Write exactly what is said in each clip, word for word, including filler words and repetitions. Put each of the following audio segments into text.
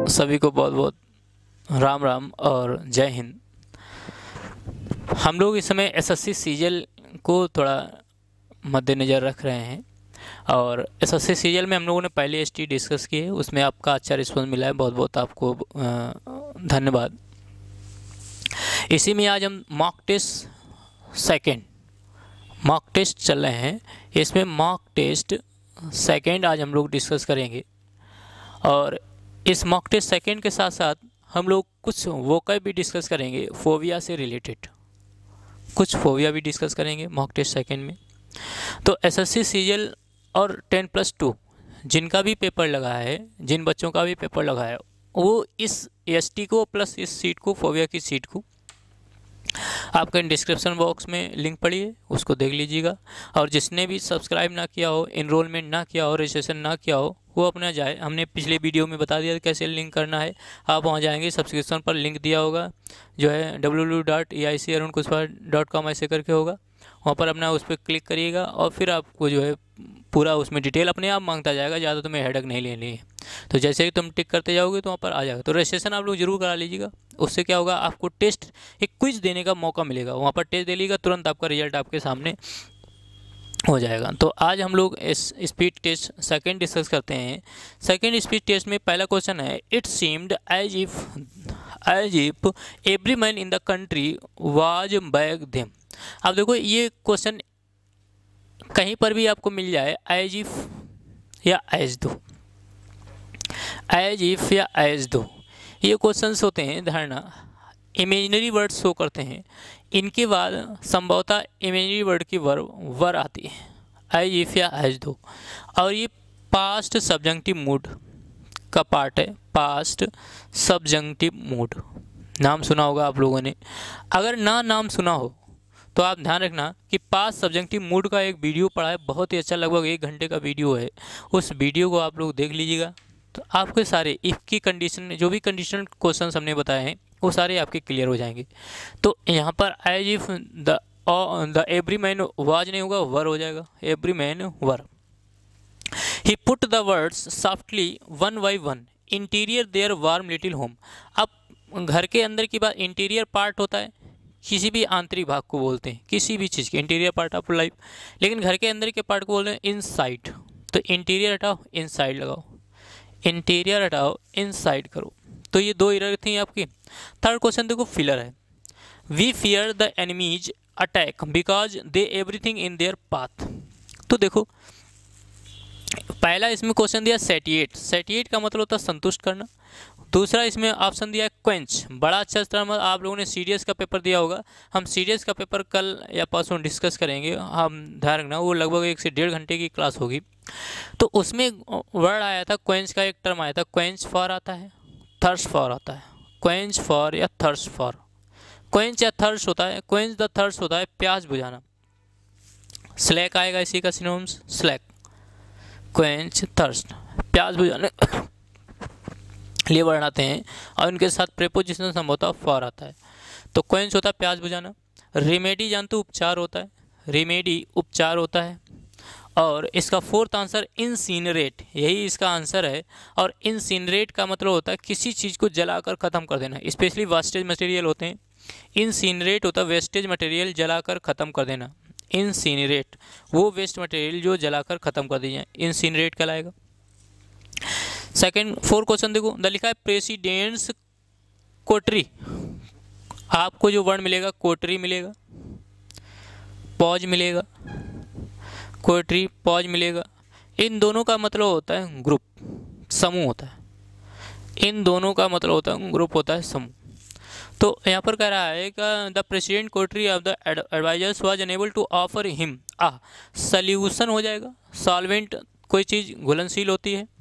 सभी को बहुत बहुत राम राम और जय हिंद। हम लोग इस समय एसएससी सीजीएल को थोड़ा मद्देनज़र रख रहे हैं और एसएससी सीजीएल में हम लोगों ने पहले एसटी डिस्कस की है, उसमें आपका अच्छा रिस्पॉन्स मिला है, बहुत बहुत आपको धन्यवाद। इसी में आज हम mock test second mock test चल रहे हैं, इसमें मॉक टेस्ट सेकेंड आज हम लोग डिस्कस करेंगे। और इस मॉक टेस्ट सेकेंड के साथ साथ हम लोग कुछ वोकैब भी डिस्कस करेंगे, फोबिया से रिलेटेड कुछ फोबिया भी डिस्कस करेंगे मॉक टेस्ट सेकेंड में। तो एसएससी सीजीएल और टेन प्लस टू जिनका भी पेपर लगा है, जिन बच्चों का भी पेपर लगा है, वो इस एसटी को प्लस इस सीट को, फोबिया की सीट को, आपके डिस्क्रिप्शन बॉक्स में लिंक पड़ी है, उसको देख लीजिएगा। और जिसने भी सब्सक्राइब ना किया हो, इनरोलमेंट ना किया हो, रजिस्ट्रेशन ना किया हो, वो अपना जाए। हमने पिछले वीडियो में बता दिया कैसे लिंक करना है। आप वहाँ जाएंगे, सब्सक्रिप्शन पर लिंक दिया होगा जो है W W W dot A I C Arun Kushwaha dot com ऐसे करके होगा, वहाँ पर अपना उस पर क्लिक करिएगा और फिर आपको जो है पूरा उसमें डिटेल अपने आप मांगता जाएगा, ज़्यादा तुम्हें हेडक नहीं लेनी है। तो जैसे ही तुम टिक करते जाओगे तो वहाँ पर आ जाएगा। तो रजिस्ट्रेशन आप लोग जरूर करा लीजिएगा, उससे क्या होगा, आपको टेस्ट एक क्विज देने का मौका मिलेगा। वहाँ पर टेस्ट दे लीजिएगा, तुरंत आपका रिजल्ट आपके सामने हो जाएगा। तो आज हम लोग इस स्पीड टेस्ट सेकंड डिस्कस करते हैं। सेकंड स्पीड टेस्ट में पहला क्वेश्चन है, it seemed as if as if every man in the country was back them. अब देखो ये क्वेश्चन कहीं पर भी आपको मिल जाए, एज इफ या एज दो, एज इफ या एज दो, ये क्वेश्चंस होते हैं, धारणा इमेजिनरी वर्ड शो करते हैं, इनके बाद संभवतः इमेजिनरी वर्ड की वर वर आती है, एज इफ या एज दो। और ये पास्ट सब्जंक्टिव मूड का पार्ट है, पास्ट सब्जंक्टिव मूड। नाम सुना होगा आप लोगों ने, अगर ना नाम सुना हो तो आप ध्यान रखना कि पास्ट सब्जंक्टिव मूड का एक वीडियो पड़ा है, बहुत ही अच्छा, लगभग एक घंटे का वीडियो है। उस वीडियो को आप लोग देख लीजिएगा, तो आपके सारे इफ की कंडीशन, जो भी कंडीशनल क्वेश्चंस हमने बताए हैं, वो सारे आपके क्लियर हो जाएंगे। तो यहाँ पर as if the the every man was नहीं होगा, वर हो जाएगा, every man were. He put the words softly one by one, interior there warm little home. अब घर के अंदर की बात, इंटीरियर पार्ट होता है, किसी भी आंतरिक भाग को बोलते हैं, किसी भी चीज़ के इंटीरियर पार्ट ऑफ लाइफ। लेकिन घर के अंदर के पार्ट को बोलते हैं इनसाइड। तो इंटीरियर हटाओ, इनसाइड लगाओ, इंटीरियर हटाओ, इनसाइड करो। तो ये दो एरर थी आपकी। थर्ड क्वेश्चन देखो, फिलर है, we fear the enemies attack because they everything in their path. तो देखो पहला इसमें क्वेश्चन दिया सेटिएट, सेटिएट का मतलब होता है संतुष्ट करना। दूसरा इसमें ऑप्शन दिया है क्वेंच, बड़ा अच्छा टर्म, आप लोगों ने सीडीएस का पेपर दिया होगा, हम सीडीएस का पेपर कल या परसों डिस्कस करेंगे, हम ध्यान रखना, वो लगभग एक से डेढ़ घंटे की क्लास होगी। तो उसमें वर्ड आया था, क्वेंच का एक टर्म आया था, क्वेंच फॉर आता है, थर्स्ट फॉर आता है, क्वेंच फॉर या थर्स्ट फॉर। क्वेंच या थर्स्ट होता है, क्वेंच द थर्स्ट होता है प्यास बुझाना। स्लैक आएगा इसी का सिनोनिम्स, स्लैक, क्वेंच, थर्स्ट, प्यास बुझाने लिए वर्ड आते हैं और उनके साथ प्रेपोजिशन संभवतः फॉर आता है। तो क्वेंच होता है प्यास बुझाना। रेमेडी जानते हो, उपचार होता है, रेमेडी उपचार होता है। और इसका फोर्थ आंसर इंसिनरेट, यही इसका आंसर है। और इंसिनरेट का मतलब होता है किसी चीज़ को जलाकर ख़त्म कर देना, स्पेशली वेस्टेज मटेरियल होते हैं। इंसिनरेट होता है वेस्टेज मटेरियल जलाकर ख़त्म कर देना, इंसिनरेट वो वेस्ट मटेरियल जो जलाकर ख़त्म कर दी जाए, इंसिनरेट कहलाएगा। सेकेंड फोर क्वेश्चन देखो, द लिखा है प्रेसिडेंट्स कोटरी, आपको जो वर्ड मिलेगा कोटरी मिलेगा, पॉज मिलेगा, कोटरी पॉज मिलेगा। इन दोनों का मतलब होता है ग्रुप, समूह होता है। इन दोनों का मतलब होता है ग्रुप होता है, समूह। तो यहाँ पर कह रहा है कि the president coterie of the advisers was unable to offer him a solution, हो जाएगा सॉल्वेंट, कोई चीज़ घुलनशील होती है।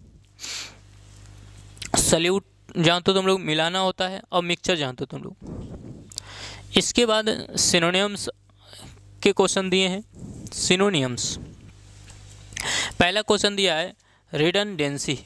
सल्यूट जानते हो तुम लोग, मिलाना होता है, और मिक्सचर जानते हो तुम लोग। इसके बाद सिनोनियम्स के क्वेश्चन दिए हैं, सिनोनियम्स। पहला क्वेश्चन दिया है रिडंडेंसी।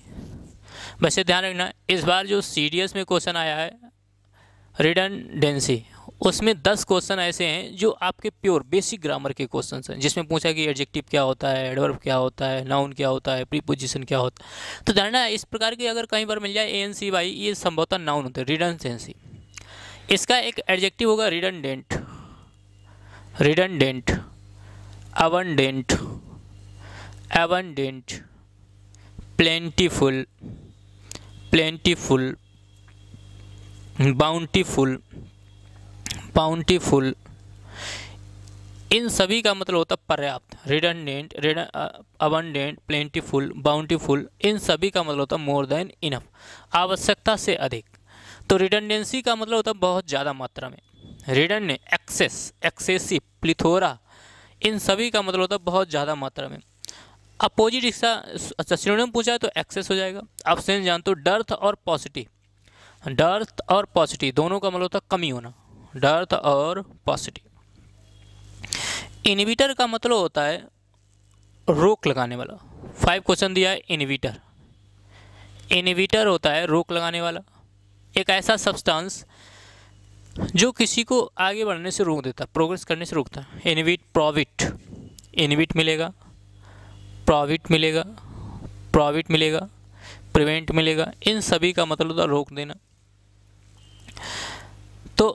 वैसे ध्यान रखना, इस बार जो सीडीएस में क्वेश्चन आया है रिडंडेंसी, उसमें दस क्वेश्चन ऐसे हैं जो आपके प्योर बेसिक ग्रामर के क्वेश्चन हैं, जिसमें पूछा कि एडजेक्टिव क्या होता है, एडवर्ब क्या होता है, नाउन क्या होता है, प्रीपोजिशन क्या होता है। तो जानना इस प्रकार की अगर कहीं पर मिल जाए ए एन सी वाई, ये संभवतः नाउन होते हैं, रिडंडेंसी। इसका एक एडजेक्टिव होगा redundant, redundant, abundant, abundant, plentiful, plentiful, bountiful, bountiful, इन सभी का मतलब होता है पर्याप्त। रिडंडेंट, अबंडेंट, प्लेंटीफुल, बाउंटीफुल, इन सभी का मतलब होता है मोर देन इनफ, आवश्यकता से अधिक। तो रिडंडेंसी का मतलब होता है बहुत ज़्यादा मात्रा में। रिडंडेंट, एक्सेस, एक्सेसिव, प्लिथोरा, इन सभी का मतलब होता है बहुत ज़्यादा मात्रा में। अपोजिट इसका अच्छा सिनोनिम पूछा है तो एक्सेस हो जाएगा। ऑप्शन जानते हो, डर्थ और पॉजिटिव। डर्थ और पॉजिटिव दोनों का मतलब होता है कमी होना, डर्थ और पॉजिटिव। इनहिबिटर का मतलब होता है रोक लगाने वाला। फाइव क्वेश्चन दिया है इनहिबिटर। इनहिबिटर होता है रोक लगाने वाला, एक ऐसा सब्सटेंस जो किसी को आगे बढ़ने से रोक देता, प्रोग्रेस करने से रोकता है। इनहिबिट, प्रोविट, इनहिबिट मिलेगा, प्रोविट मिलेगा, प्रोविट मिलेगा, प्रिवेंट मिलेगा, इन सभी का मतलब होता है रोक देना। तो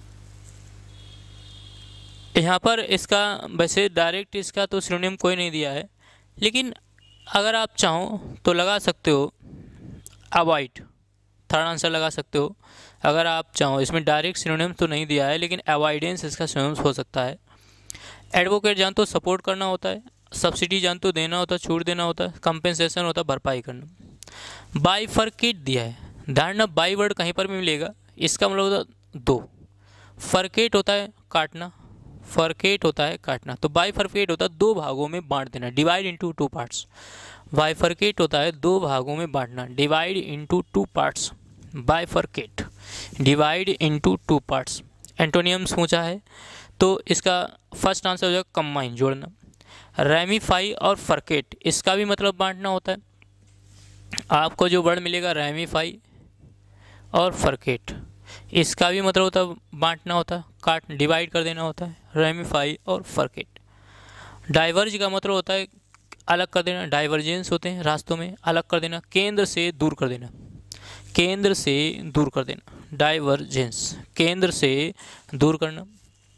यहाँ पर इसका वैसे डायरेक्ट इसका तो सिनोनिम कोई नहीं दिया है, लेकिन अगर आप चाहो तो लगा सकते हो अवॉइड, थर्ड आंसर लगा सकते हो अगर आप चाहो। इसमें डायरेक्ट सिनोनिम तो नहीं दिया है, लेकिन अवॉइडेंस इसका सिनोनिम हो सकता है। एडवोकेट जानते हो सपोर्ट करना होता है, सब्सिडी जानते हो देना होता है, छूट देना होता है, कंपेंसेशन होता है भरपाई करना। बाइफरकेट दिया है, धारणा बाई वर्ड कहीं पर भी मिलेगा, इसका मतलब होता है दो। फरकेट होता है काटना, फरकेट होता है काटना, तो बाइफरकेट होता है दो भागों में बांट देना, divide into two parts. Bifurcate होता है दो भागों में बांटना, divide into two parts. Bifurcate, divide into two parts. Antonyms पूछा है तो इसका फर्स्ट आंसर हो जाएगा कंबाइन, जोड़ना। रेमीफाई और फरकेट, इसका भी मतलब बांटना होता है। आपको जो वर्ड मिलेगा रेमीफाई और फरकेट, इसका भी मतलब होता है बांटना होता है, काट, डिवाइड कर देना होता है। रेमीफाई और फरकेट। डाइवर्ज का मतलब होता है अलग कर देना, डाइवर्जेंस होते हैं रास्तों में अलग कर देना, केंद्र से दूर कर देना, केंद्र से दूर कर देना। डाइवर्जेंस, केंद्र से दूर करना।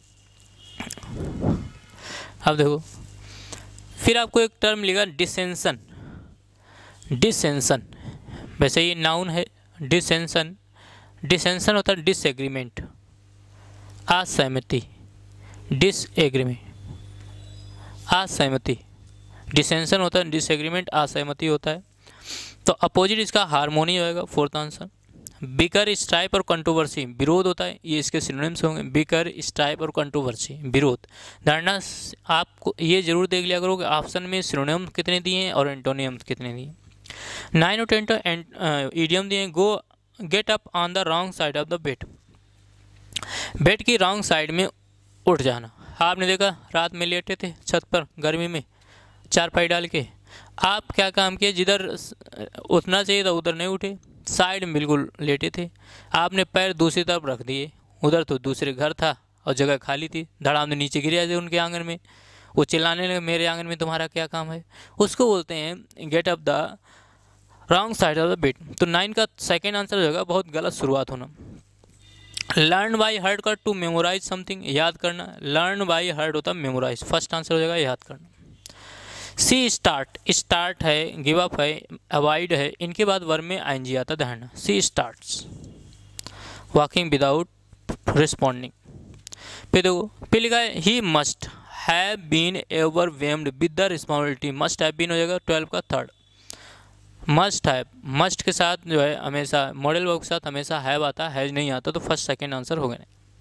अब देखो फिर आपको एक टर्म मिलेगा डिसेंशन। डिसेंशन वैसे ये नाउन है, डिसेंशन। डिसेंशन होता है डिसएग्रीमेंट, असहमति, डिसएग्रीमेंट, असहमति। डिसेंशन होता है डिसएग्रीमेंट, असहमति होता है। तो अपोजिट इसका हार्मोनी होएगा, फोर्थ आंसर। बिकर, स्ट्राइप और कंट्रोवर्सी, विरोध होता है, ये इसके सिनोनिम्स होंगे। बिकर, स्ट्राइप और कंट्रोवर्सी, विरोध। धारणा आपको ये जरूर देख लिया करो कि ऑप्शन में सिनोनिम कितने दिए हैं और एंटोनियम्स कितने दिए। नाइन और टेन तो इडियम दिए। Go get up on the wrong side of the bed, bed की रॉन्ग साइड में उठ जाना। आपने देखा रात में लेटे थे छत पर गर्मी में चारपाई डाल के, आप क्या काम किए, जिधर उठना चाहिए था उधर नहीं उठे, साइड में बिल्कुल लेटे थे। आपने पैर दूसरी तरफ रख दिए, उधर तो दूसरे घर था और जगह खाली थी, धड़ाम ने नीचे गिर जाते उनके आंगन में। वो चिल्लाने लगे मेरे आंगन में तुम्हारा क्या काम है। उसको बोलते हैं get up the wrong side of the bed. तो नाइन का सेकेंड आंसर हो जाएगा बहुत गलत शुरुआत होना। लर्न बाई हार्ट का टू मेमोराइज समथिंग, याद करना। लर्न बाई हार्ट होता है मेमोराइज, फर्स्ट आंसर हो जाएगा याद करना। सी स्टार्ट, स्टार्ट है, गिव अप है, अवॉइड है, इनके बाद वर्ब में आईएनजी आता है धारणा। She starts walking without responding. फिर देखो फिर लिखा है he must have been overwhelmed with the responsibility. Must have been हो जाएगा ट्वेल्व का थर्ड। मस्ट हैव, मस्ट के साथ जो है हमेशा मॉडल वर्ब के साथ हमेशा हैव आता है, हैज नहीं आता, तो फर्स्ट सेकेंड आंसर हो गया।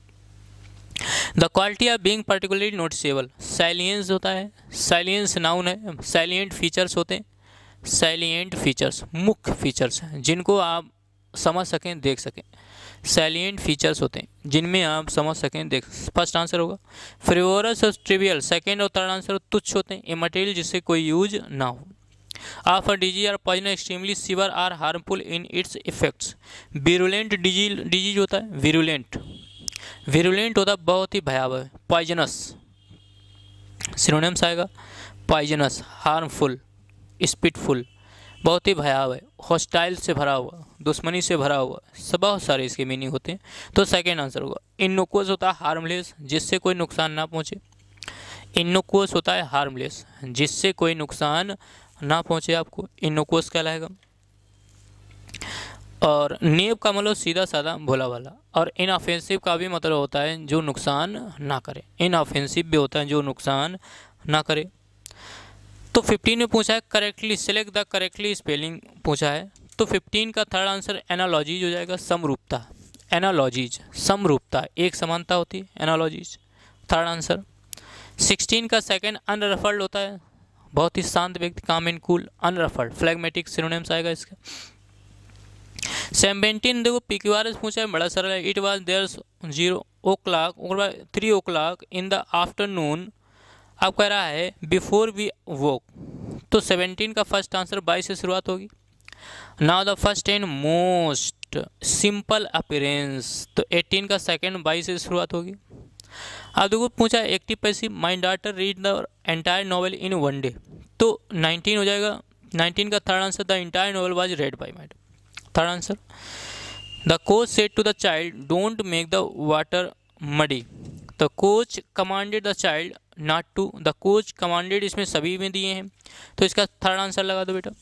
The quality of being particularly noticeable, salience होता है, सैलियंस नाउन है, सैलियंट फीचर्स होते हैं। सैलियंट फीचर्स मुख्य फीचर्स हैं जिनको आप समझ सकें देख सकें, सैलियंट फीचर्स होते हैं जिनमें आप समझ सकें देख, फर्स्ट आंसर होगा। फ्रिवोरस और ट्रिवियल सेकेंड और थर्ड आंसर तुच्छ होते हैं, इमटेरियल जिससे कोई यूज ना हो। Of a disease or poison extremely severe or harmful in its effects. Virulent disease, disease होता है विरुलेंट। विरुलेंट होता बहुत ही भयावह, पॉइजनस, सिनोनिम्स आएगा पॉइजनस, हार्मफुल, स्पिटफुल, बहुत ही भयावह, हॉस्टाइल से भरा हुआ, दुश्मनी से भरा हुआ, सब बहुत सारे इसके मीनिंग होते हैं। तो सेकेंड आंसर होगा। इनोकुअस होता है हार्मलेस, जिससे कोई नुकसान ना पहुँचे। इनोकुअस होता है हार्मलेस, जिससे कोई नुकसान ना पहुँचे आपको, इनोकुअस कहलाएगा। और नेब का मतलब सीधा साधा भोला वाला, और इनऑफेंसिव का भी मतलब होता है जो नुकसान ना करे, इनऑफेंसिव भी होता है जो नुकसान ना करे। तो फिफ्टीन में पूछा है correctly select the correctly spelling पूछा है। तो फिफ्टीन का थर्ड आंसर एनालॉजीज हो जाएगा, समरूपता, एनालॉजीज, समरूपता, एक समानता होती है, एनालॉजीज थर्ड आंसर। सिक्सटीन का सेकंड अनरफल्ड होता है, बहुत ही शांत व्यक्ति, calm and cool, unruffled, phlegmatic synonyms आएगा इसका। सेवेंटीन देखो पीक्यूआरएस पूछा है, बड़ा सरल है। It was there zero o'clock और three o'clock in the afternoon, अब कह रहा है बिफोर वी वोक। तो सेवेंटीन का फर्स्ट आंसर बाई से शुरुआत होगी। Now the first and most simple appearance, तो एटीन का सेकंड बाई से शुरुआत होगी। अब देखो पूछा है active passive, my daughter read the entire novel in one day, तो नाइनटीन हो जाएगा। नाइनटीन का third answer the entire novel was read by my, third answer. The coach said to the child don't make the water muddy, the coach commanded the child not to, the coach commanded इसमें सभी में दिए हैं, तो इसका third answer लगा दो बेटा।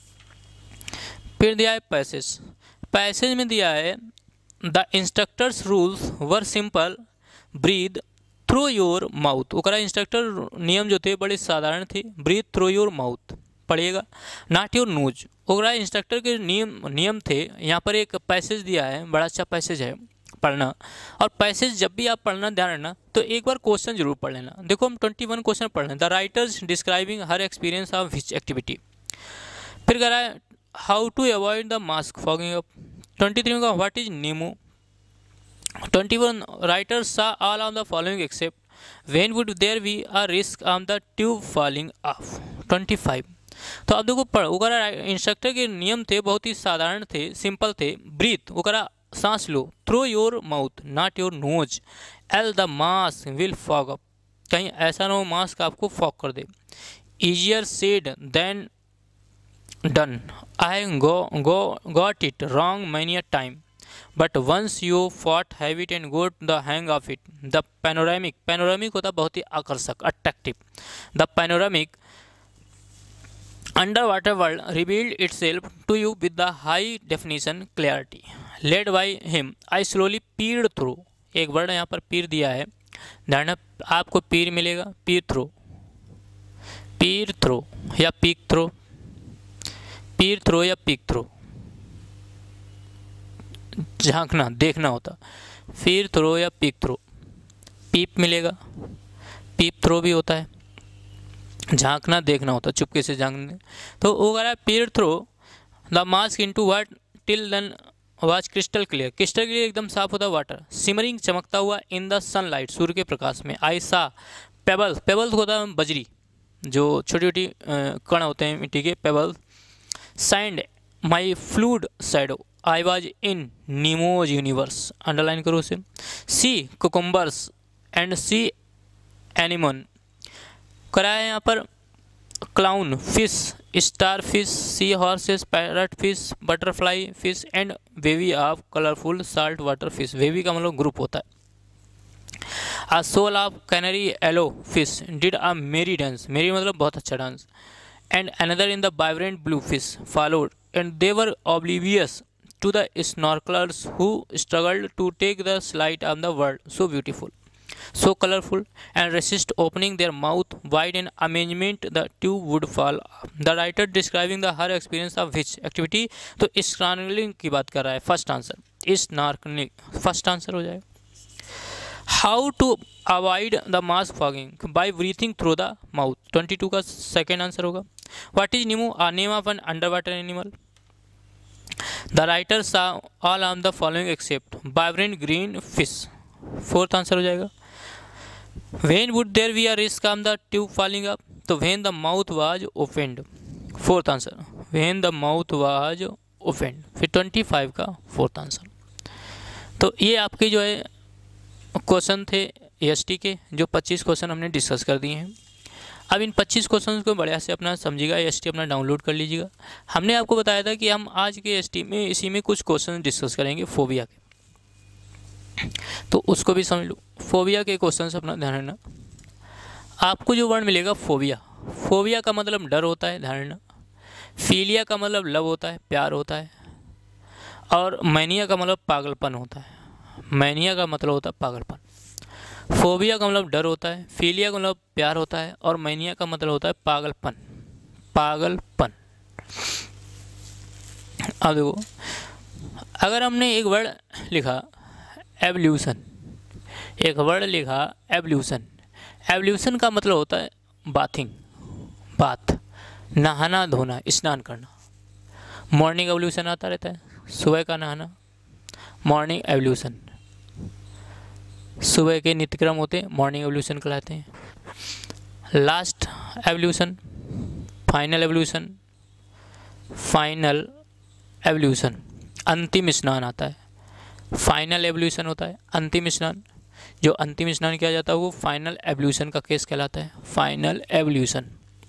फिर दिया है पैसेज, पैसेज में दिया है the instructors rules were simple, breathe through your mouth, ओकरा इंस्ट्रक्टर नियम जो थे बड़े साधारण थे, ब्रीद थ्रू योर माउथ पढ़िएगा, नॉट योर नोज, ओकरा इंस्ट्रक्टर के नियम नियम थे। यहाँ पर एक पैसेज दिया है, बड़ा अच्छा पैसेज है पढ़ना, और पैसेज जब भी आप पढ़ना ध्यान रखना तो एक बार क्वेश्चन जरूर पढ़ लेना। देखो हम ट्वेंटी वन क्वेश्चन पढ़ लें, the writers describing her experience of which activity. फिर कह रहा है how to avoid the mask fogging up, twenty three में कहा what is Nemo, twenty one writers saw all of the following except when would there be a risk on the tube falling off, twenty five. तो अब देखो पढ़, ओकरा instructor के नियम थे बहुत ही साधारण थे, सिंपल थे, ब्रीथ ओकरा सांस लो, through your mouth not your nose, else the mask will fog up, कहीं ऐसा ना हो मास्क आपको फॉग कर दे, easier said than done, I go go got it wrong many a time but once you fought have it and got the hang of it, the panoramic, panoramic होता बहुत ही आकर्षक, attractive, the panoramic underwater world revealed itself to you with the high definition clarity. Led by him, I slowly peered through. एक word यहाँ पर पीर दिया है, ध्यान आपको पीर मिलेगा, पीर थ्रो, पीर थ्रो या पीक थ्रो, पीर थ्रो या पीक थ्रो, झांकना देखना होता, पीर थ्रो या पीक थ्रो, पीप मिलेगा, पीप थ्रो भी होता है, झांकना देखना होता, चुपके से झांकने। तो वो कह रहा है peer through the mask into what till then was crystal clear, crystal clear एकदम साफ होता वाटर, सिमरिंग चमकता हुआ इन द सनलाइट, सूर्य के प्रकाश में, आई सा पेबल्स, पेबल्स होता है बजरी, जो छोटी छोटी कण होते हैं मिट्टी के, pebbles, sand my fluid shadow, I was in Nemo's universe, underline करो उसे, sea cucumbers and sea anemone, कराया यहाँ पर clown fish, star fish, sea horses, parrot fish, butterfly fish and wavy of colourful salt water fish, wavy का मतलब group होता है। A shoal of canary yellow fish did a merry dance, merry मतलब बहुत अच्छा dance, and another in the vibrant blue fish followed and they were oblivious to the snorkellers who struggled to take the slight of the world so beautiful, so colorful and resist opening their mouth wide in amazement the tube would fall off. The writer describing the her experience of which activity, तो snorkeling की बात कर रहा है, first answer snorkeling, first answer हो जाएगा। How to avoid the mask fogging by breathing through the mouth, twenty two का second answer होगा। What is Nemo, a name of an under water animal, the writer saw all on the following except vibrant green fish, fourth answer हो जाएगा। When would there be a risk of the tube falling up, तो when the mouth was opened, fourth answer, when the mouth was opened। फिर twenty five का fourth answer. तो ये आपकी जो है क्वेश्चन थे एसटी के, जो पच्चीस क्वेश्चन हमने डिस्कस कर दिए हैं। अब इन पच्चीस क्वेश्चन को बढ़िया से अपना समझिएगा, एसटी अपना डाउनलोड कर लीजिएगा। हमने आपको बताया था कि हम आज के एसटी में इसी में कुछ क्वेश्चन डिस्कस करेंगे फोबिया के, तो उसको भी समझ लो। फोबिया के क्वेश्चन अपना ध्यान रखना। आपको जो वर्ड मिलेगा फोबिया, फोबिया का मतलब डर होता है, ध्यान रखना। फीलिया का मतलब लव होता है, प्यार होता है। और मैनिया का मतलब पागलपन होता है। मैनिया का मतलब होता है पागलपन। फोबिया का मतलब डर होता है, फीलिया का मतलब प्यार होता है, और मैनिया का मतलब होता है पागलपन। पागलपन। अब देखो, अगर हमने एक वर्ड लिखा एवोल्यूशन, एक वर्ड लिखा एवोल्यूशन, एवोल्यूशन का मतलब होता है बाथिंग, बाथ, नहाना धोना, स्नान करना। मॉर्निंग एवोल्यूशन आता रहता है, सुबह का नहाना, मॉर्निंग एवोल्यूशन। सुबह के नित्यक्रम होते मॉर्निंग एवोल्यूशन कहलाते हैं। Last evolution, final evolution, final evolution, अंतिम स्नान आता है। फाइनल एवोल्यूशन होता है अंतिम स्नान, जो अंतिम स्नान किया जाता है वो फाइनल एवोल्यूशन का केस कहलाता है। फाइनल एवोल्यूशन,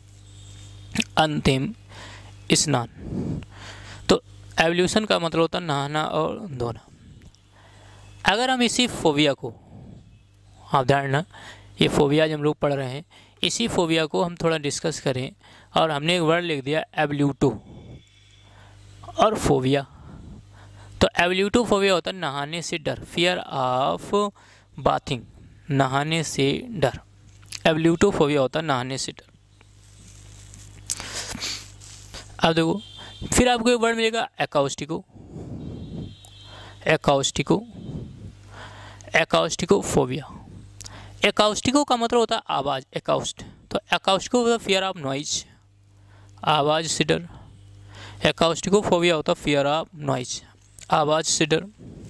अंतिम स्नान। तो एवोल्यूशन का मतलब होता है नहाना और धोना। अगर हम इसी फोबिया को, आप ध्यान रखना, ये फोबिया जो हम लोग पढ़ रहे हैं, इसी फोबिया को हम थोड़ा डिस्कस करें, और हमने एक वर्ड लिख दिया एवोल्यूटो और फोबिया। तो एवोल्यूटो फोबिया होता है नहाने से डर, फियर ऑफ बाथिंग, नहाने से डर। एवोल्यूटो फोबिया होता है नहाने से डर। अब देखो, फिर आपको एक वर्ड मिलेगा एकॉस्टिको, एकॉस्टिको, एकॉस्टिको फोबिया। एकॉस्टिको का मतलब होता है आवाज़, एकॉस्ट। तो एकॉस्टिको होता है फियर ऑफ नॉइज, आवाज़ से डर। एकॉस्टिको फोबिया होता है फियर ऑफ नॉइज, आवाज़ से डर।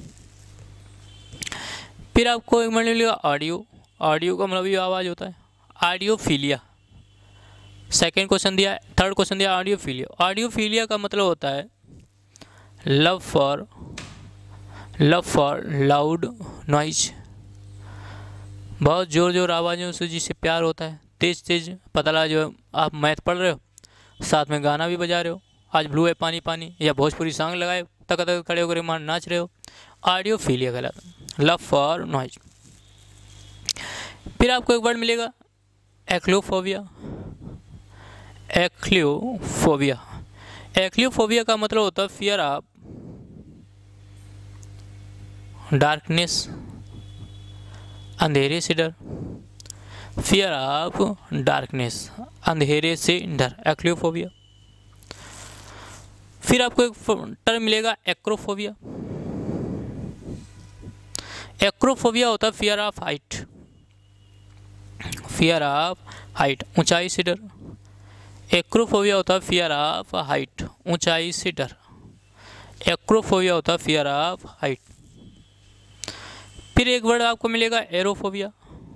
फिर आपको एक वर्ड मिलेगा ऑडियो, ऑडियो का मतलब भी आवाज़ होता है। ऑडियोफिलिया, सेकेंड क्वेश्चन दिया, थर्ड क्वेश्चन दिया ऑडियोफिलिया। ऑडियोफिलिया का मतलब होता है love for, love for loud noise, बहुत ज़ोर ज़ोर आवाज़ों से जिससे प्यार होता है। तेज़ तेज़ पता लगा जो आप मैथ पढ़ रहे हो, साथ में गाना भी बजा रहे हो, आज ब्लू है पानी पानी, या भोजपुरी सॉन्ग लगाए तक तक खड़े होकर मान नाच रहे हो, ऑडियोफिलिया कहलाता है, लव फॉर नॉइज। फिर आपको एक वर्ड मिलेगा एक्लोफोबिया, एक्लियोफोबिया। एक्लियोफोबिया का मतलब होता है फियर ऑफ डार्कनेस, अंधेरे से डर। फियर ऑफ डार्कनेस, अंधेरे से डर, एक्लियोफोबिया। फिर आपको एक टर्म मिलेगा एक्रोफोबिया। एक्रोफोबिया होता है fear of height, fear of height, ऊंचाई से डर। एक्रोफोबिया होता है फियर ऑफ हाइट, ऊंचाई से डर। एक्रोफोबिया होता है फियर ऑफ हाइट। फिर एक वर्ड आपको मिलेगा एरोफोबिया,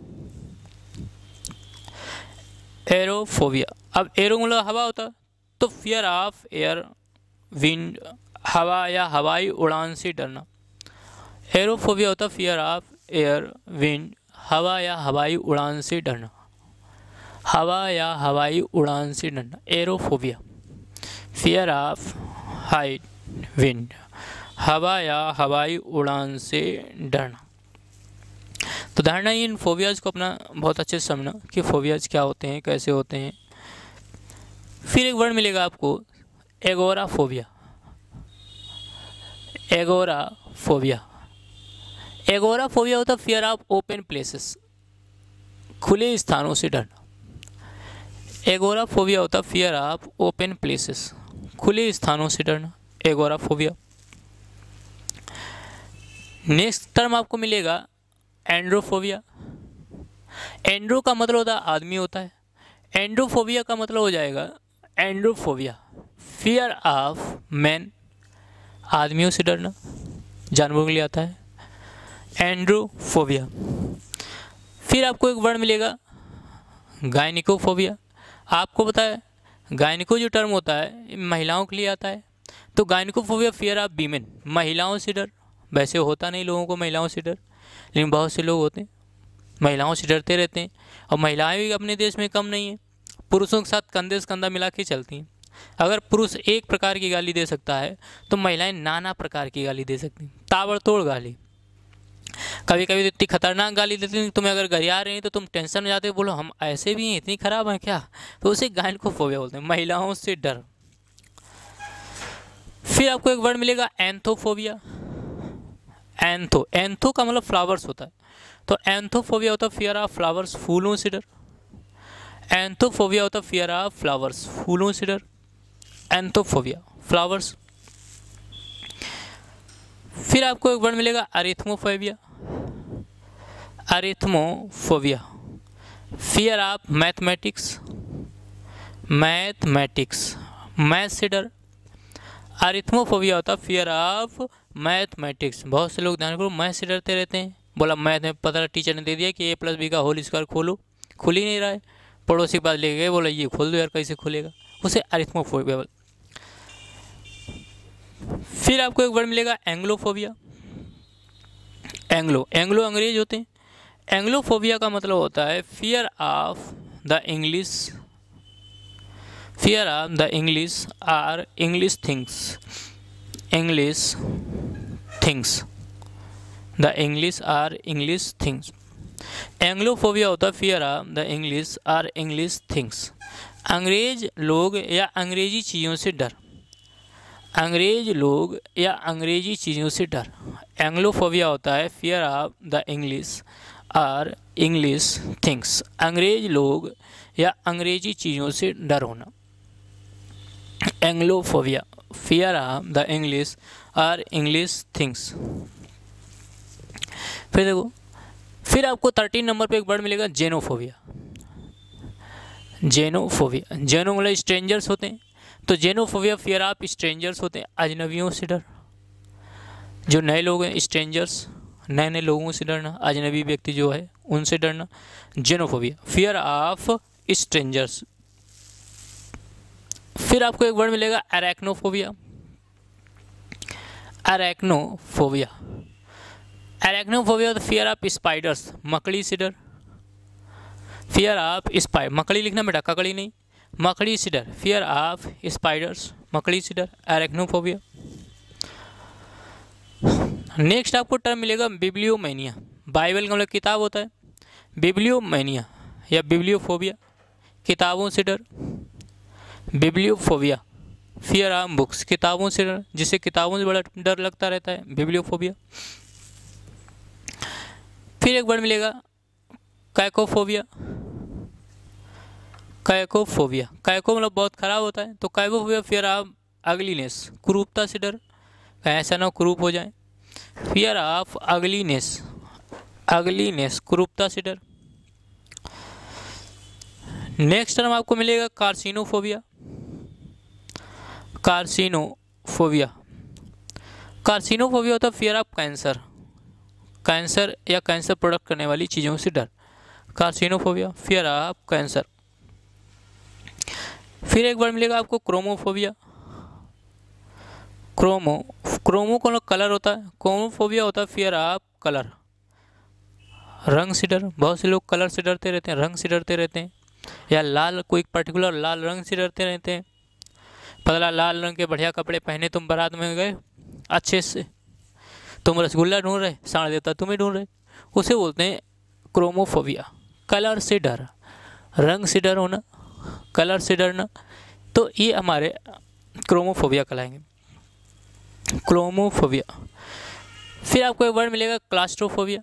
एरोफोबिया। अब एरो मतलब हवा होता है, तो फियर ऑफ एयर, विंड, हवा या हवाई उड़ान से डरना। एरोफोबिया होता है फियर ऑफ एयर, विंड, हवा या हवाई उड़ान से डरना, हवा या हवाई उड़ान से डरना, aerophobia. Fear of height, wind, हवा या हवाई उड़ान से डरना। तो धारणा इन फोबियाज़ को अपना बहुत अच्छे से समझना कि फोबियाज़ क्या होते हैं, कैसे होते हैं। फिर एक वर्ड मिलेगा आपको एगोराफोबिया, एगोराफोबिया। एगोराफोबिया होता है फियर ऑफ ओपन प्लेसेस, खुले स्थानों से डरना। एगोराफोबिया होता है फियर ऑफ ओपन प्लेसेस, खुले स्थानों से डरना, एगोराफोबिया। नेक्स्ट टर्म आपको मिलेगा एंड्रोफोबिया। एंड्रो का मतलब होता है आदमी होता है, एंड्रोफोबिया का मतलब हो जाएगा एंड्रोफोबिया, फियर ऑफ मैन, आदमियों से डरना, जानवरों के लिए आता है, एंड्रोफोबिया। फिर आपको एक वर्ड मिलेगा गायनिकोफोबिया। आपको पता है गायनिको जो टर्म होता है महिलाओं के लिए आता है, तो गायनिकोफोबिया फियर ऑफ वीमेन, महिलाओं से डर। वैसे होता नहीं लोगों को महिलाओं से डर, लेकिन बहुत से लोग होते हैं महिलाओं से डरते रहते हैं, और महिलाएं भी अपने देश में कम नहीं है, पुरुषों के साथ कंधे से कंधा मिला के चलती हैं। अगर पुरुष एक प्रकार की गाली दे सकता है तो महिलाएं नाना प्रकार की गाली दे सकती हैं, ताबड़तोड़ गाली। कभी कभी तो इतनी खतरनाक गाली देती हैं, तुम्हें अगर गरिया रही हैं तो तुम टेंशन में जाते हो, बोलो हम ऐसे भी हैं, इतनी खराब हैं क्या, तो उसे गायनोफोबिया बोलते हैं, महिलाओं से डर। फिर आपको एक वर्ड मिलेगा एंथोफोबिया। एंथो, एंथो का मतलब फ्लावर्स होता है, तो एंथोफोबिया होता है फियर ऑफ फ्लावर्स, फूलों से डर। एंथोफोबिया होता है फियर ऑफ फ्लावर्स, फूलों से डर। Anthophobia, flowers. फिर आपको एक वर्ड मिलेगा arithmophobia. Arithmophobia, fear of mathematics, mathematics, math से डर। अरिथमोफोबिया होता है फियर ऑफ मैथमेटिक्स। बहुत से लोग ध्यान करो मैथ से डरते रहते हैं, बोला मैथ में पता टीचर ने दे दिया कि ए प्लस बी का होल स्क्वायर खोलो, खुल ही नहीं रहा है, पड़ोसी के पास ले गए, बोला ये खोल दो यार, कैसे खुलेगा, उसे अरिथमोफोबिया। फिर आपको एक वर्ड मिलेगा एंग्लोफोबिया। एंग्लो, एंग्लो अंग्रेज होते हैं। एंग्लोफोबिया का मतलब होता है fear of the English, fear of the English or English things, English things, the English or English things. Anglophobia होता है fear of the English or English things, अंग्रेज लोग या अंग्रेजी चीज़ों से डर, अंग्रेज लोग या अंग्रेजी चीज़ों से डर। एंग्लोफोबिया होता है fear of the English or English things, अंग्रेज लोग या अंग्रेजी चीज़ों से डर होना। Anglophobia, fear of the English or English things. फिर देखो, फिर आपको थर्टीन नंबर पे एक वर्ड मिलेगा जेनोफोबिया। जेनोफोबिया, जेनो मतलब स्ट्रेंजर्स होते हैं, तो जेनोफोबिया फियर ऑफ स्ट्रेंजर्स होते हैं, अजनबियों से डर। जो नए लोग हैं, स्ट्रेंजर्स, नए नए लोगों से डरना, अजनबी व्यक्ति जो है उनसे डरना, जेनोफोबिया, फियर ऑफ स्ट्रेंजर्स। फिर आपको एक वर्ड मिलेगा अरैक्नोफोबिया। अरैक्नोफोबिया, अरैक्नोफोबिया तो फियर ऑफ स्पाइडर्स, मकड़ी से डर। फियर ऑफ स्पाइडर, मकड़ी लिखना बेटा, ककड़ी नहीं, मकड़ी से डर, फियर ऑफ स्पाइडर्स, मकड़ी से डर, अरैक्नोफोबिया। नेक्स्ट आपको टर्म मिलेगा बिब्लियोमेनिया। बाइबल का मतलब किताब होता है, बिब्लियोमेनिया या बिब्लियोफोबिया, किताबों से डर। बिब्लियोफोबिया, फियर ऑफ बुक्स, किताबों से डर, जिसे किताबों से बड़ा डर लगता रहता है, बिब्लियोफोबिया। फिर एक वर्ड मिलेगा कैकोफोबिया। कैकोफोबिया, कैको मतलब बहुत खराब होता है, तो कैकोफोबिया फियर ऑफ अगलीनेस, कुरूपता से डर, ऐसा ना कुरूप हो जाए, फियर ऑफ अगलीनेस, अगलीनेस, कुरूपता से डर। नेक्स्ट टर्म आपको मिलेगा कार्सिनोफोबिया। कार्सिनोफोबिया, कार्सिनोफोबिया होता है फियर ऑफ कैंसर, कैंसर या कैंसर प्रोडक्ट करने वाली चीज़ों से डर, कार्सिनोफोबिया, फियर ऑफ कैंसर। फिर एक बार मिलेगा आपको क्रोमोफोबिया। क्रोमो, क्रोमो को कलर होता है, क्रोमोफोबिया होता है फियर ऑफ कलर, रंग से डर। बहुत से लोग कलर से डरते रहते हैं, रंग से डरते रहते हैं, या लाल, कोई पर्टिकुलर लाल रंग से डरते रहते हैं। पतला लाल रंग के बढ़िया कपड़े पहने तुम बारात में गए अच्छे से, तुम रसगुल्ला ढूंढ रहे, साढ़ देवता तुम्हें ढूंढ रहे, उसे बोलते हैं क्रोमोफोबिया, कलर से डर, रंग से डर होना, कलर से डरना, तो ये हमारे क्रोमोफोबिया कहलाएंगे, क्रोमोफोबिया। फिर आपको एक वर्ड मिलेगा क्लास्ट्रोफोबिया।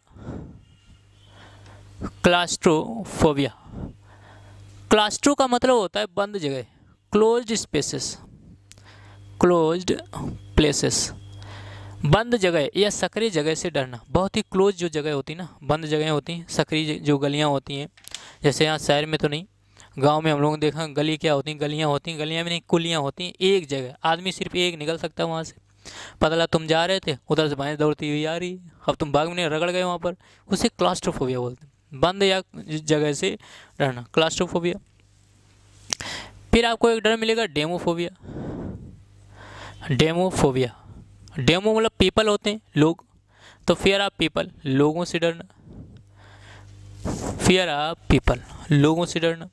क्लास्ट्रोफोबिया, क्लास्ट्रो का मतलब होता है बंद जगह, क्लोज्ड स्पेसेस, क्लोज्ड प्लेसेस, बंद जगह या सकरी जगह से डरना। बहुत ही क्लोज जो जगह होती है ना, बंद जगह होती हैं, सकरी जो गलियां होती हैं, जैसे यहाँ शहर में तो नहीं, गांव में हम लोगों ने देखा गली क्या होती हैं, गलियां होती हैं, गलियां में नहीं कुलियां होती हैं, एक जगह आदमी सिर्फ एक निकल सकता है वहाँ से। पता लगा तुम जा रहे थे, उधर से भैंस दौड़ती हुई आ रही, अब तुम भाग में रगड़ गए वहाँ पर, उसे क्लास्ट्रोफोबिया बोलते हैं, बंद या जगह से डरना, क्लास्ट्रोफोबिया। फिर आपको एक डर मिलेगा डेमोफोबिया। डेमोफोबिया, डेमो मतलब पीपल होते हैं, लोग, तो फियर ऑफ पीपल, लोगों से डरना, फियर ऑफ पीपल, लोगों से डरना।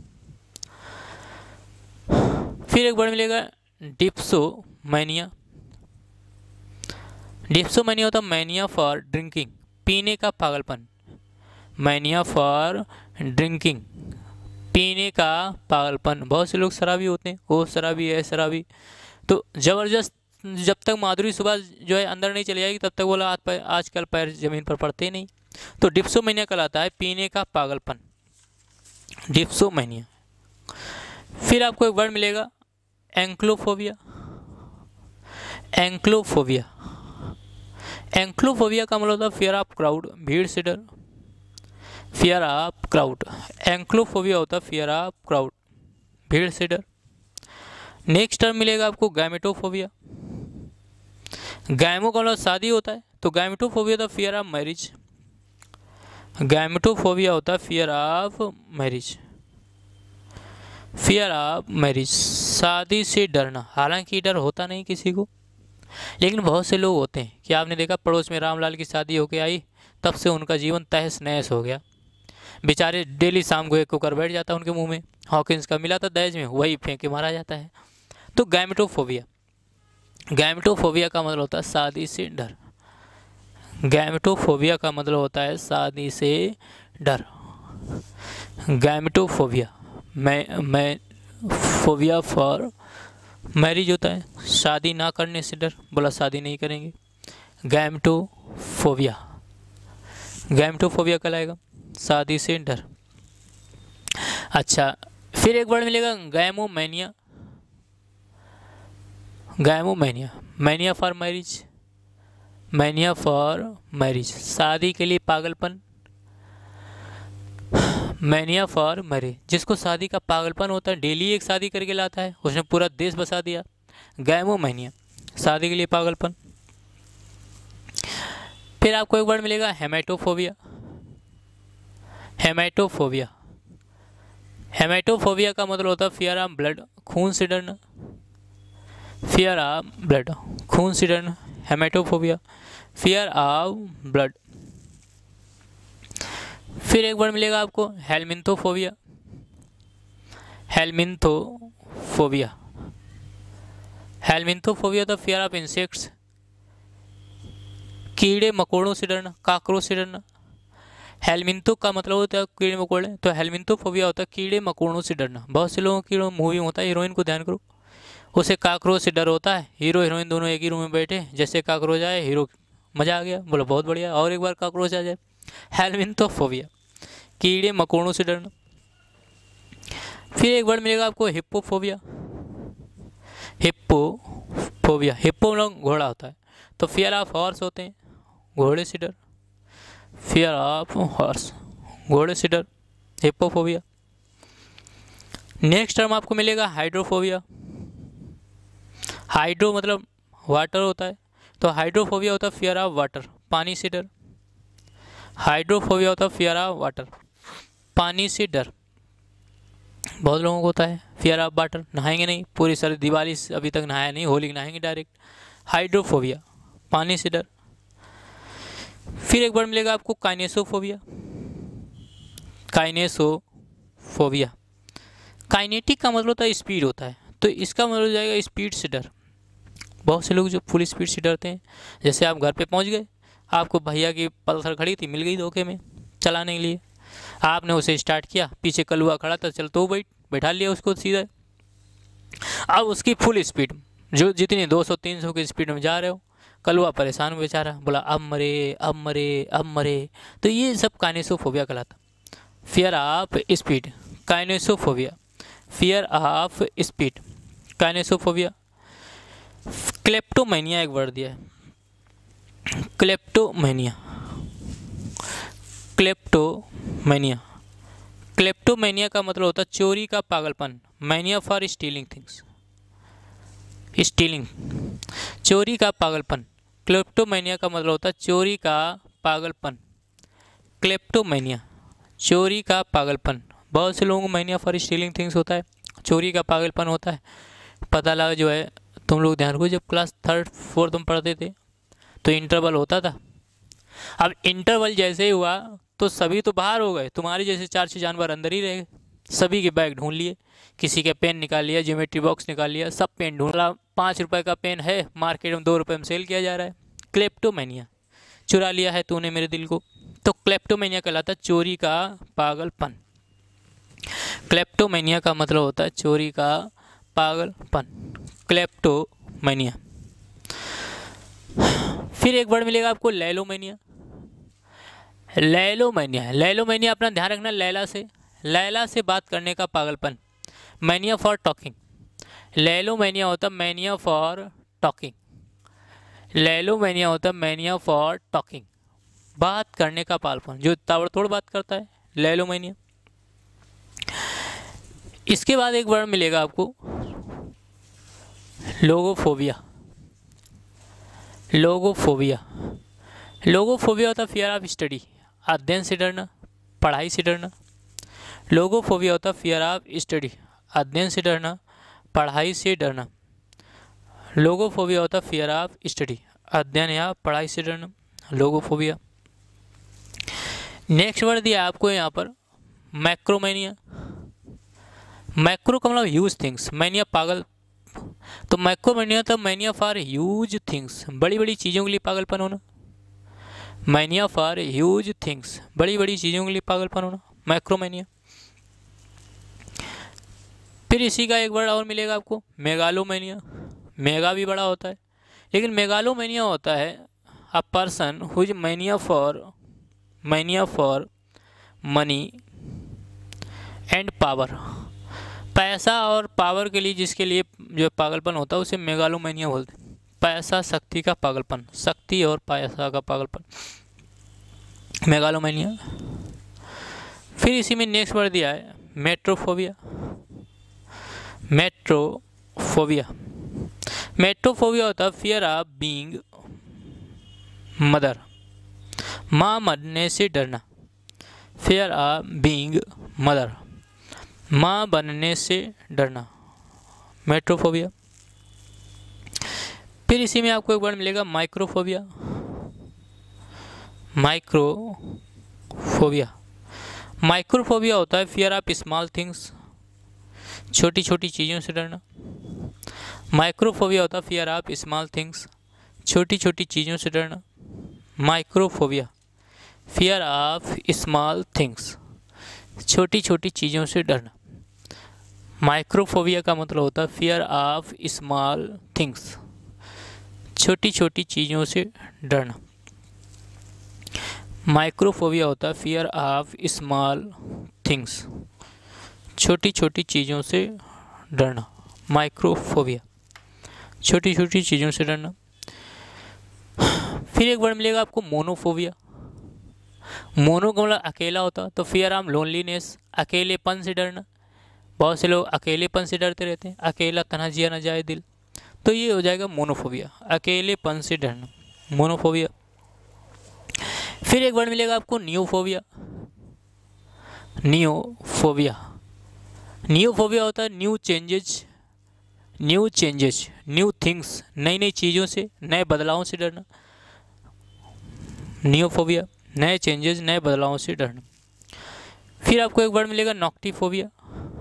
फिर एक वर्ड मिलेगा डिप्सोमैनिया। डिप्सोमैनिया होता है मैनिया फॉर ड्रिंकिंग, पीने का पागलपन, मैनिया फॉर ड्रिंकिंग, पीने का पागलपन। बहुत से लोग शराबी होते हैं, वो शराबी है शराबी, तो ज़बरदस्त जब तक माधुरी सुबह जो है अंदर नहीं चली जाएगी तब तक बोला हाथ पैर, आजकल पैर जमीन पर पड़ते ही नहीं। तो डिप्सोमैनिया कहलाता है पीने का पागलपन, डिप्सोमैनिया। फिर आपको एक वर्ड मिलेगा एंक्लोफोबिया। एंक्लोफोबिया, एंक्लोफोबिया का मतलब होता है फियर ऑफ क्राउड, भीड़ से डर, फियर ऑफ क्राउड। एंक्लोफोबिया होता है फियर ऑफ क्राउड, भीड़ से डर। नेक्स्ट टर्म मिलेगा आपको गैमेटोफोबिया। गैमो का मतलब शादी होता है, तो गैमेटोफोबिया होता है फियर ऑफ मैरिज, गैमेटोफोबिया होता है fear of marriage, fear of marriage, शादी से डरना। हालांकि डर होता नहीं किसी को, लेकिन बहुत से लोग होते हैं कि आपने देखा पड़ोस में रामलाल की शादी होके आई, तब से उनका जीवन तहस नहस हो गया। बेचारे डेली शाम को एक कुकर बैठ जाता है उनके मुंह में, हॉकिंस का मिला था दहेज में, वही फेंक के मारा जाता है। तो गैमेटोफोबिया, गैमेटोफोबिया का मतलब होता है शादी से डर, गैमेटोफोबिया का मतलब होता है शादी से डर। गैमेटोफोबिया, मैं मैं फोबिया फॉर मैरिज होता है, शादी ना करने से डर, बोला शादी नहीं करेंगे, गैमेटोफोबिया, गैमेटोफोबिया कहलाएगा शादी से डर। अच्छा, फिर एक वर्ड मिलेगा gamomania. Gamomania, mania for marriage, mania for marriage, शादी के लिए पागलपन, मैनिया फॉर मैरिज, जिसको शादी का पागलपन होता है, डेली एक शादी करके लाता है, उसने पूरा देश बसा दिया। गैमोमैनिया, शादी के लिए पागलपन। फिर आपको एक वर्ड मिलेगा हेमेटोफोबिया। हेमेटोफोबिया, हेमेटोफोबिया का मतलब होता है फियर ऑफ ब्लड, खून से डरना, फियर ऑफ ब्लड, खून से डरना, हेमेटोफोबिया, फियर ऑफ ब्लड। फिर एक वर्ड मिलेगा आपको हेलमिंथोफोबिया। हेलमिंथोफोबिया, हेलमिंथोफोबिया तो फियर ऑफ इंसेक्ट्स, कीड़े मकोड़ों से डरना, काकरोच से डरना। हेलमिंथो का मतलब होता है कीड़े मकोड़े, तो हेलमिंथोफोबिया होता है कीड़े मकोड़ों से डरना। बहुत से लोगों की मूवी होता है, हीरोइन को ध्यान करो, उसे काकरोच से डर होता है, हीरो हीरोइन दोनों एक ही रूम में बैठे, जैसे काकरोच आए हीरो मजा आ गया, बोला बहुत बढ़िया, और एक बार काकरोच आ जाए। हेलमिंथोफोबिया, कीड़े मकोड़ों से डरना। फिर एक वर्ड मिलेगा आपको हिप्पोफोबिया। हिप्पोफोबिया, हिप्पो मतलब घोड़ा होता है, तो फियर ऑफ हॉर्स होते हैं, घोड़े से डर, फियर ऑफ हॉर्स, घोड़े से डर, हिप्पोफोबिया। नेक्स्ट टर्म आपको मिलेगा हाइड्रोफोबिया। हाइड्रो मतलब वाटर होता है, तो हाइड्रोफोबिया होता है फियर ऑफ वाटर, पानी से डर। हाइड्रोफोबिया होता है फियर ऑफ वाटर, पानी से डर। बहुत लोगों को होता है फियर ऑफ वाटर, नहाएंगे नहीं, पूरी सारी दिवाली अभी तक नहाया नहीं, होली नहाएंगे डायरेक्ट। हाइड्रोफोबिया, पानी से डर। फिर एक बार मिलेगा आपको काइनेसोफोबिया। काइनेसोफोबिया, काइनेटिक का मतलब होता है स्पीड होता है, तो इसका मतलब हो जाएगा स्पीड से डर। बहुत से लोग जो फुल स्पीड से डरते हैं, जैसे आप घर पे पहुंच गए, आपको भैया की पल्सर खड़ी थी, मिल गई धोखे में चलाने के लिए, आपने उसे स्टार्ट किया, पीछे कलुआ खड़ा था, चल तो बैठ बैठा लिया उसको सीधा। अब उसकी फुल स्पीड जो जितनी दो सौ तीन सौ की स्पीड में जा रहे हो, कलुआ परेशान बेचारा, बोला अब मरे अब मरे अब मरे। तो ये सब काइनेसोफोबिया कहलाता, fear of speed, kinesophobia, fear of speed, kinesophobia. Kleptomania एक वर्ड दिया है, क्लेप्टोमैनिया, क्लेप्टोमैनिया, क्लेप्टोमैनिया का मतलब होता है चोरी का पागलपन, mania for stealing things, stealing, चोरी का पागलपन। क्लेप्टोमैनिया का मतलब होता है चोरी का पागलपन, क्लेप्टोमैनिया, चोरी का पागलपन। बहुत से लोगों को मैनिया फॉर स्टीलिंग थिंग्स होता है, चोरी का पागलपन होता है। पता लगा जो है, तुम लोग ध्यान रखो, जब क्लास थर्ड फोर्थ में पढ़ते थे तो इंटरवल होता था, अब इंटरवल जैसे ही हुआ तो सभी तो बाहर हो गए, तुम्हारे जैसे चार छह जानवर अंदर ही रह गए। सभी के बैग ढूंढ लिए, किसी के पेन निकाल लिया, ज्योमेट्री बॉक्स निकाल लिया, सब पेन ढूंढ रहा। पाँच रुपए का पेन है, मार्केट में दो रुपए में सेल किया जा रहा है। क्लेप्टोमेनिया, चुरा लिया है तूने मेरे दिल को। तो क्लेप्टोमेनिया कहलाता है चोरी का पागलपन। क्लेप्टोमेनिया का मतलब होता है चोरी का पागलपन, क्लेप्टोमेनिया। फिर एक वर्ड मिलेगा आपको लैलोमेनिया। लैलोमेनिया, लैलोमेनिया अपना ध्यान रखना, लैला से, लैला से बात करने का पागलपन। मैनिया फॉर टॉकिंग, लैलोमेनिया होता मैनिया फॉर टॉकिंग। लैलोमेनिया होता मैनिया फॉर टॉकिंग, बात करने का पागलपन, जो ताबड़तोड़ बात करता है, लैलोमेनिया। इसके बाद एक वर्ड मिलेगा आपको लोगोफोबिया। लोगोफोबिया, लोगोफोबिया होता फियर ऑफ स्टडी, अध्ययन से डरना, पढ़ाई से डरना। लोगोफोबिया होता फियर ऑफ स्टडी, अध्ययन से डरना, पढ़ाई से डरना। लोगोफोबिया होता फियर ऑफ स्टडी, अध्ययन या पढ़ाई से डरना, लोगोफोबिया। नेक्स्ट वर्ड दिया आपको यहाँ पर मैक्रोमेनिया। मैक्रो का मतलब ह्यूज थिंग्स, मैनिया पागल, तो मैक्रोमेनिया तो मैनिया फॉर ह्यूज थिंग्स, बड़ी बड़ी चीज़ों के लिए पागलपन होना। मैनिया फॉर ह्यूज थिंग्स, बड़ी बड़ी चीज़ों के लिए पागलपन होना, मैक्रोमेनिया। फिर इसी का एक वर्ड और मिलेगा आपको मेगालोमेनिया। मेगा भी बड़ा होता है, लेकिन मेगालोमेनिया होता है a person who is mania for mania for money and power. पैसा और पावर के लिए जिसके लिए जो पागलपन होता है उसे मेगालोमेनिया बोलते हैं। पैसा शक्ति का पागलपन, शक्ति और पैसा का पागलपन, मेगालोमेनिया। फिर इसी में नेक्स्ट वर्ड दिया है मेट्रोफोबिया। मेट्रोफोबिया, मेट्रोफोबिया होता है फियर ऑफ बीइंग मदर, माँ बनने से डरना। फियर ऑफ बीइंग मदर, माँ बनने से डरना, मेट्रोफोबिया। फिर इसी में आपको एक वर्ड मिलेगा माइक्रोफोबिया। माइक्रोफोबिया, माइक्रोफोबिया होता है फियर ऑफ स्मॉल थिंग्स, छोटी छोटी चीज़ों से डरना। माइक्रोफोबिया होता है फियर ऑफ स्मॉल थिंग्स, छोटी छोटी चीज़ों से डरना। Microphobia, fear of small things, छोटी छोटी चीज़ों से डरना। माइक्रोफोबिया का मतलब होता है फियर ऑफ स्मॉल थिंग्स, छोटी छोटी चीज़ों से डरना। माइक्रोफोबिया होता है फियर ऑफ स्मॉल थिंग्स, छोटी छोटी चीज़ों से डरना। माइक्रोफोबिया, छोटी छोटी चीज़ों से डरना। फिर एक वर्ड मिलेगा आपको मोनोफोबिया। मोनो का मतलब अकेला होता, तो फियर ऑफ लोनलीनेस, अकेलेपन से डरना। बहुत से लोग अकेलेपन से डरते रहते हैं, अकेला तन्हा जिया न जाए दिल, तो ये हो जाएगा मोनोफोबिया, अकेलेपन से डरना, मोनोफोबिया। फिर एक वर्ड मिलेगा आपको नियोफोबिया। नियोफोबिया, नियोफोबिया होता है new changes, new changes, new things, नई नई चीज़ों से, नए बदलावों से डरना। नियोफोबिया, नए चेंजेस, नए बदलावों से डरना। फिर आपको एक वर्ड मिलेगा noctiphobia.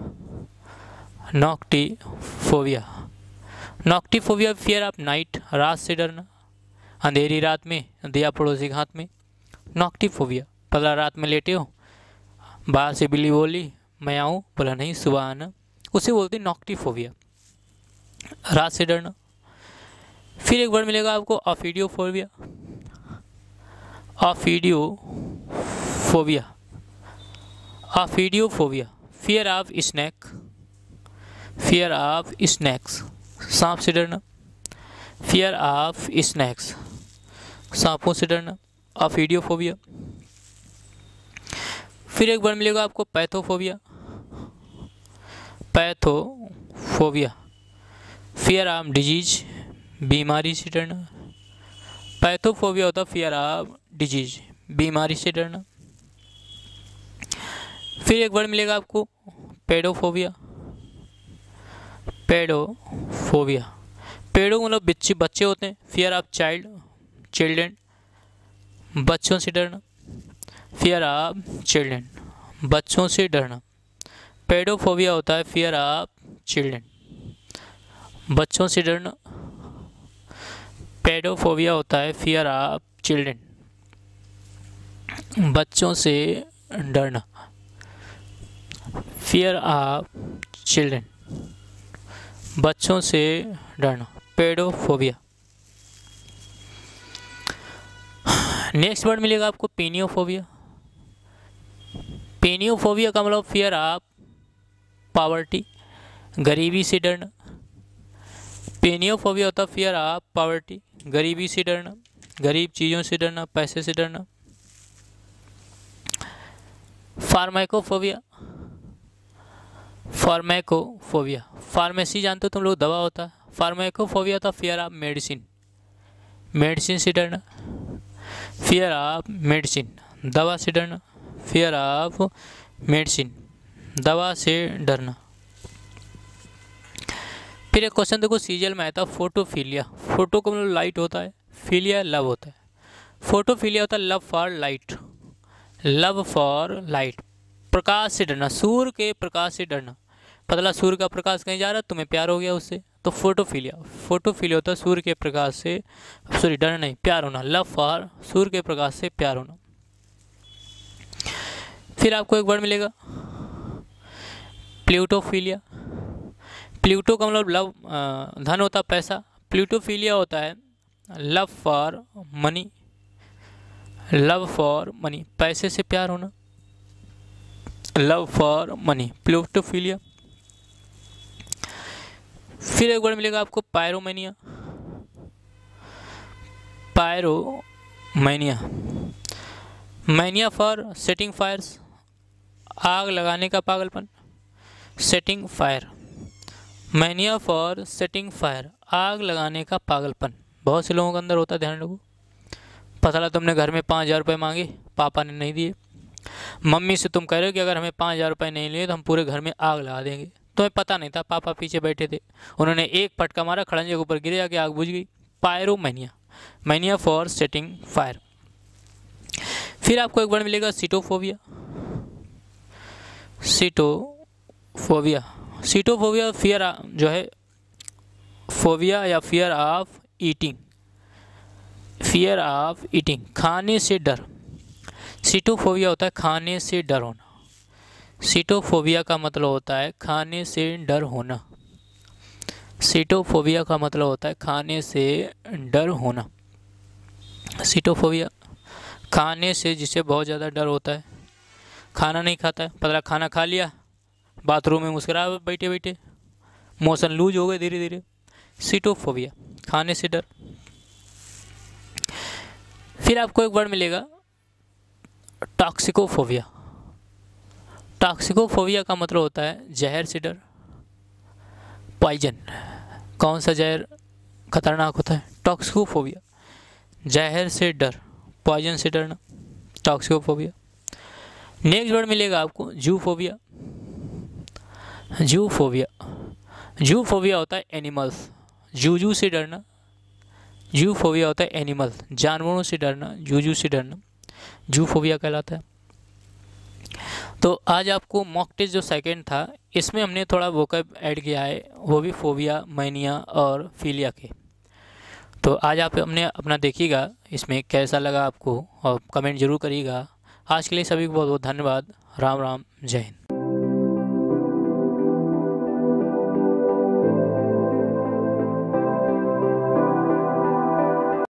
Noctiphobia, noctiphobia fear of night, रात से डरना, अंधेरी रात में दिया पड़ोसी के हाथ में। नॉक्टिफोबिया, पता रात में लेटे हो, बाहर से बिल्ली बोली मैं आऊँ, बोला नहीं सुबह आना, उसे बोलते हैं नॉक्टिफोबिया, रात से डरना। फिर एक वर्ड मिलेगा आपको ophidiophobia. Ophidiophobia, ophidiophobia, fear of snake, fear of snakes, सांप से डरना। फियर ऑफ स्नैक्स, सांपों से डरना, ऑफिडियोफोबिया। फिर एक वर्ड मिलेगा आपको pathophobia. Pathophobia, fear of disease, बीमारी से डरना। पैथोफोबिया होता है फियर ऑफ डिजीज, बीमारी से डरना। फिर एक वर्ड मिलेगा आपको पेडोफोबिया। पेडोफोबिया, पेडो मतलब बच्चे बच्चे होते हैं, फियर ऑफ चाइल्ड, चिल्ड्रेन, बच्चों से डरना, फियर ऑफ चिल्ड्रन, बच्चों से डरना। पेडोफोबिया होता है फियर ऑफ चिल्ड्रन, बच्चों से डरना। पेडोफोबिया होता है फियर ऑफ चिल्ड्रन, बच्चों से डरना। फियर ऑफ चिल्ड्रन, बच्चों से डरना, पेडोफोबिया। नेक्स्ट वर्ड मिलेगा आपको पेनियोफोबिया। पेनियोफोबिया का मतलब फियर ऑफ पॉवर्टी, गरीबी से डरना। पेनियोफोबिया होता है फियर ऑफ पॉवर्टी, गरीबी से डरना, गरीब चीज़ों से डरना, पैसे से डरना। फार्माकोफोबिया, फार्माकोफोबिया, फार्मेसी जानते हो तुम लोग, दवा होता है। फार्माकोफोबिया था फियर ऑफ मेडिसिन, मेडिसिन से डरना। फियर ऑफ मेडिसिन, दवा से डरना। फियर ऑफ मेडिसिन, दवा से डरना। फिर एक क्वेश्चन देखो सीरियल में आया था, फोटोफिलिया। फोटो का मतलब लाइट होता है, फिलिया लव होता है। फोटोफिलिया होता है love for light, love for light, प्रकाश से डरना, सूर्य के प्रकाश से डरना। पतला सूर्य का प्रकाश कहीं जा रहा है, तुम्हें प्यार हो गया उससे, तो फोटोफिलिया। फोटोफिलिया होता है सूर्य के प्रकाश से, सॉरी डरना नहीं, प्यार होना, लव फॉर, सूर्य के प्रकाश से प्यार होना। फिर आपको एक वर्ड मिलेगा प्लूटोफिलिया। प्लूटो का मतलब लव, धन होता है, पैसा। प्लूटोफिलिया होता है love for money, love for money, पैसे से प्यार होना, लव फॉर मनी, प्लूटोफिलिया। फिर एक वर्ड मिलेगा आपको pyromania. Pyromania, mania for setting fires, आग लगाने का पागलपन, setting fire. Mania for setting fire, आग लगाने का पागलपन, बहुत से लोगों के अंदर होता है, ध्यान रखो। पता चला तुमने घर में पाँच हज़ार रुपये मांगे, पापा ने नहीं दिए। मम्मी से तुम कह रहे हो कि अगर हमें पाँच हज़ार रुपये नहीं लिए तो हम पूरे घर में आग लगा देंगे। तुम्हें पता नहीं था, पापा पीछे बैठे थे, उन्होंने एक फटका मारा, खड़ंजे के ऊपर गिरे, जाके आग बुझ गई। Pyromania, mania for setting fire. फिर आपको एक वर्ड मिलेगा सीटोफोबिया। सीटोफोबिया, सीटोफोबिया फियर जो है, फोबिया या fear of eating, fear of eating, खाने से डर। सीटोफोबिया होता है खाने से डर होना। सीटोफोबिया का मतलब होता है खाने से डर होना। सीटोफोबिया का मतलब होता है खाने से डर होना। सीटोफोबिया, खाने से जिसे बहुत ज़्यादा डर होता है, खाना नहीं खाता है, पतला खाना खा लिया, बाथरूम में मुस्कुरा बैठे बैठे, मोशन लूज हो गए धीरे धीरे। सीटोफोबिया, खाने से डर। फिर आपको एक वर्ड मिलेगा टॉक्सिकोफोबिया। टॉक्सिकोफोबिया का मतलब होता है जहर से डर, पॉइजन। कौन सा जहर खतरनाक होता है? टॉक्सिकोफोबिया, जहर से डर, पॉइजन से डरना, टॉक्सिकोफोबिया। नेक्स्ट वर्ड मिलेगा आपको जूफोबिया। जूफोबिया, जूफोबिया होता है एनिमल्स, जूजू से डरना। जूफोबिया होता है एनिमल, जानवरों से डरना, जूजू से डरना, जूफोबिया कहलाता है। तो आज आपको मॉक टेस्ट जो सेकंड था, इसमें हमने थोड़ा वोकैब ऐड किया है, वो भी फोबिया, मैनिया और फिलिया के। तो आज आप हमने अपना देखिएगा इसमें कैसा लगा आपको, और कमेंट जरूर करिएगा। आज के लिए सभी को बहुत बहुत धन्यवाद। राम राम, जय हिंद।